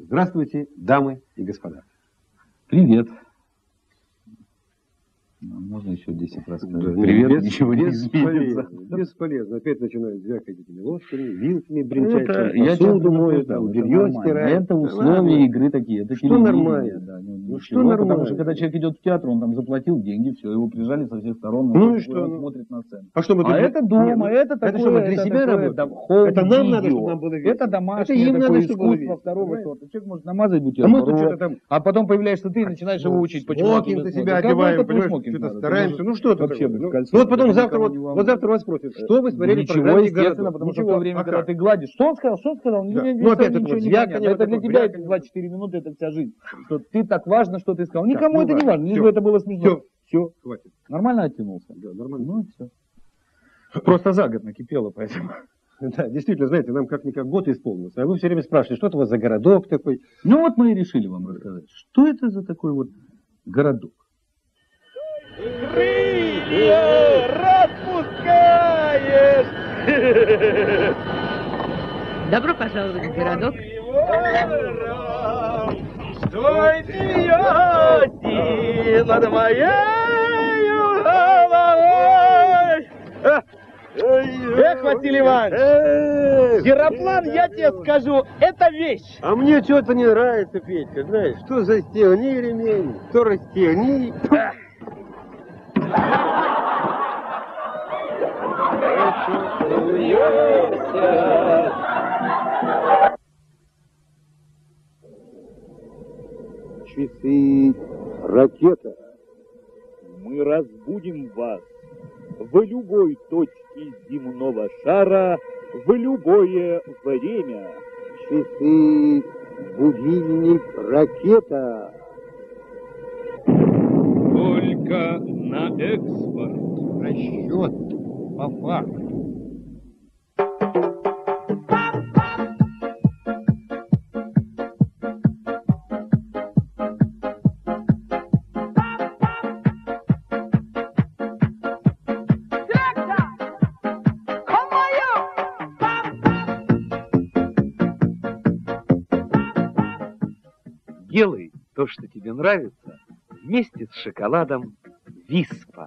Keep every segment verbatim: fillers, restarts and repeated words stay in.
Здравствуйте, дамы и господа. Привет. Можно еще десять раз сказать? Да, привет, без, ничего не бесполезно. изменится. Бесполезно. Опять начинают звякать этими ложками, вилками, бренчать, это, посуду моют, там, белье стирают. Это условия да, игры такие. Это что нормально? Да, ну, ну, ничего, что нормально? Потому что когда человек идет в театр, он там заплатил деньги, все, его прижали со всех сторон, ну он, и что? Он смотрит на сцену. А, что мы а это дома, Нет, ну, это такое, это что мы для это себя такое, работаем? Да, это нам надо, чтобы нам было весело. Это домашнее, это им такое надо, чтобы искусство второго сорта. Человек может намазать а бутерброд, мы что-то там... а потом появляешься ты и начинаешь его учить, почему ты на себя одеваем, понимаешь, что-то стараемся. Ну что это вообще такое? Ну вот потом завтра вот, вот завтра вас спросят, что вы смотрели в программе естественно, потому что в то время, когда ты гладишь, что он сказал, что он сказал, да. ну опять это вот звяканье, это для тебя это двадцать четыре минуты, это вся жизнь, что ты так важно, что ты сказал, никому это не важно, лишь бы это было смешно. Все, хватит. Нормально оттянулся? Да, нормально. Ну и все. Просто за год накипело, поэтому. Да, действительно, знаете, нам как-никак год исполнился, а вы все время спрашиваете, что это у вас за городок такой? Ну вот мы и решили вам рассказать, что это за такой вот городок. Крылья распускаешь! Добро пожаловать в городок. Стой, смеете над моей головой! Эх, Василий Иванович, Зероплан, я тебе скажу, это вещь. А мне что-то не нравится, Петька, знаешь, что застегни ремень, то расстегни. Часы, ракета. Мы разбудим вас в любой точке земного шара, в любое время. Часы, будильник, ракета. Только на экспорт. Расчет по факту. Делай то, что тебе нравится, вместе с шоколадом Виспа.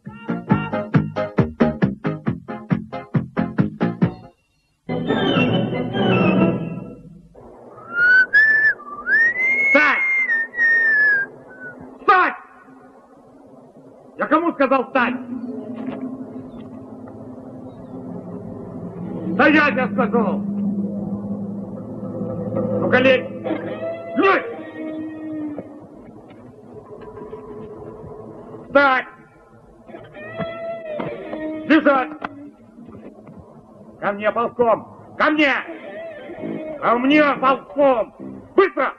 Встать! Встать! Я кому сказал встать? Стоять, я сказал! Ну-ка, лезь! Лезь! Встать! Лежать! Ко мне ползком! Ко мне! Ко мне ползком! Быстро!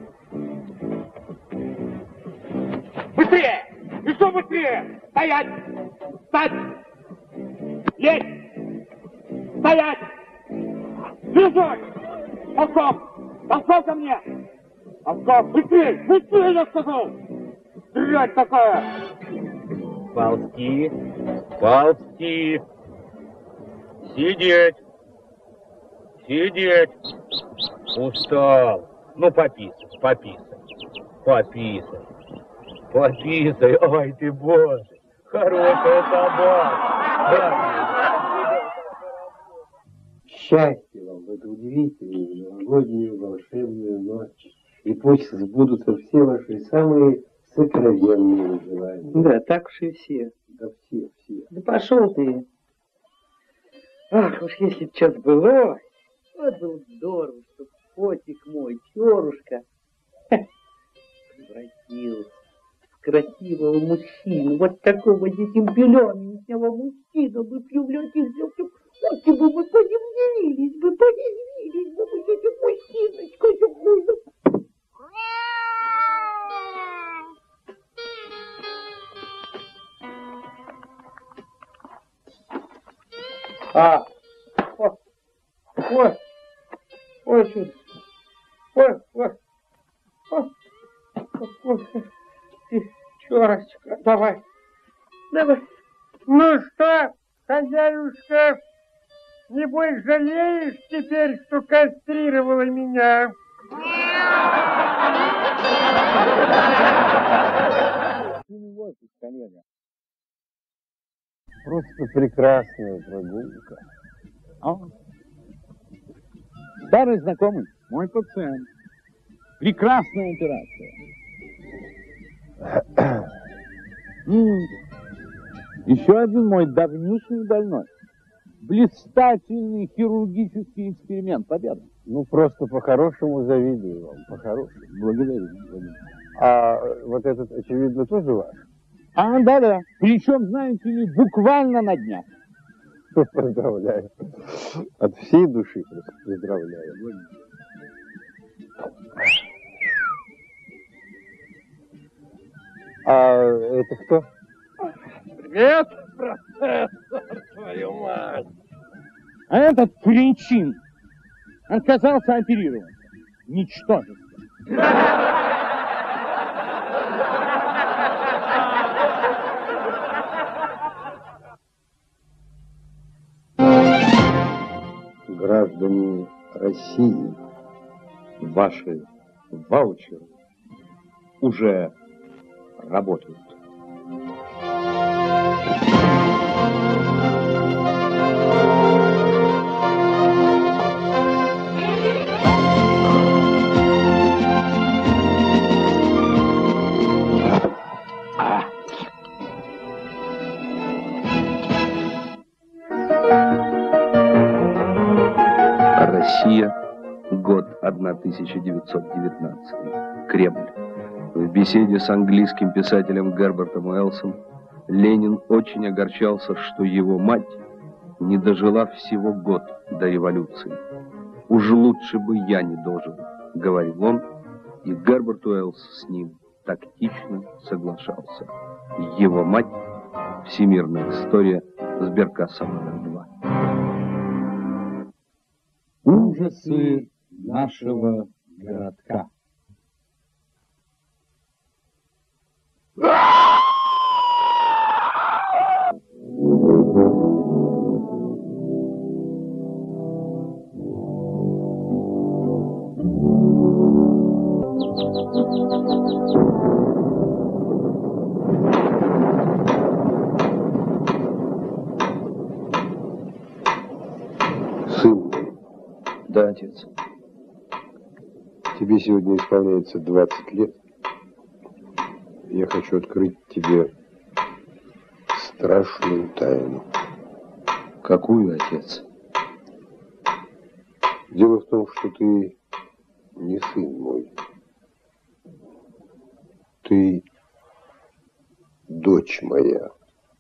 Быстрее! Еще быстрее! Стоять! Встать! Лезь! Стоять! Лежать! Ползком! Ползком ко мне! Ползком! Быстрее! Быстрее, я сказал! Стрелять такая! Ползти, ползти, сидеть, сидеть. Устал. Ну, пописай, пописай, пописай, пописай. Ай ты, боже, хорошая собака. Счастье вам в эту удивительную новогоднюю волшебную ночь. И пусть сбудутся все ваши самые сокровенные желания. Да, так уж и все. Да все, все. Да пошел ты. Ах, уж если б что-то было, вот было бы здорово, что котик мой, Терушка, превратился в красивого мужчину, вот такого детемпеленного мужчину бы превратился. Вот бы мы подивились бы, подивились бы мы этим мужчиночкой. А, ой, ой, ой, чудо, ой, ой, ой, ой, Терочка, давай, давай. Ну что, хозяюшка, небось жалеешь теперь, что кастрировала меня? Просто прекрасная прогулка. А? Старый знакомый, мой пациент. Прекрасная операция. М-м. Еще один мой давнишний больной. Блистательный хирургический эксперимент. Победа. Ну, просто по-хорошему завидую вам. По-хорошему. Благодарю. Благодарю. А вот этот, очевидно, тоже ваш? А, да-да. Причем, знаете ли, буквально на днях. Поздравляю. От всей души просто поздравляю. А это кто? Привет, профессор, твою мать. А этот кринчин отказался оперировать. Ничтожество. Граждане России, ваши ваучеры уже работают. Россия, год тысяча девятьсот девятнадцатый. Кремль. В беседе с английским писателем Гербертом Уэллсом Ленин очень огорчался, что его мать не дожила всего год до революции. «Уж лучше бы я не дожил», — говорил он, и Герберт Уэллс с ним тактично соглашался. Его мать. Всемирная история. Сберкасса номер два. Ужасы нашего городка. Сын, Да, отец. тебе сегодня исполняется двадцать лет. Я хочу открыть тебе страшную тайну. Какую, отец? Дело в том, что ты не сын мой. Ты дочь моя.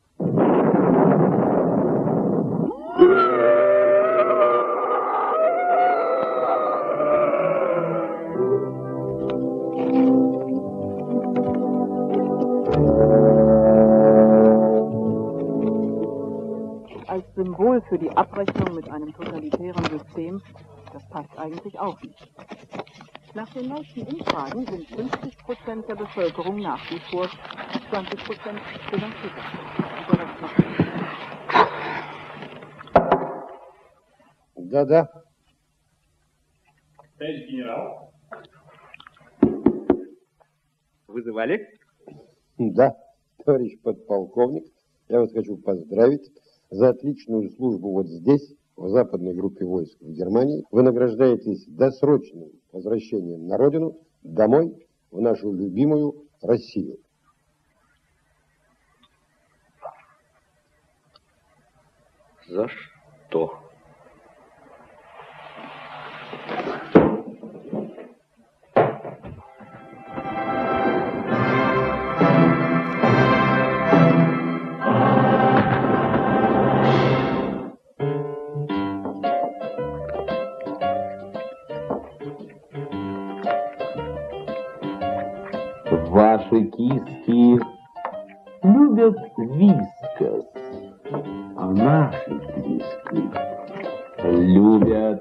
Als Symbol für die Abrechnung mit einem totalitären System, das passt eigentlich auch nicht. Nach den neuesten Umfragen sind fünfzig Prozent der Bevölkerung nach wie vor, zwanzig Prozent finanziert. Да-да. Товарищ генерал. Вызывали? Да, товарищ подполковник, я вас хочу поздравить за отличную службу вот здесь, в западной группе войск в Германии. Вы награждаетесь досрочным возвращением на родину, домой, в нашу любимую Россию. За что? Ваши киски любят вискас, а наши киски любят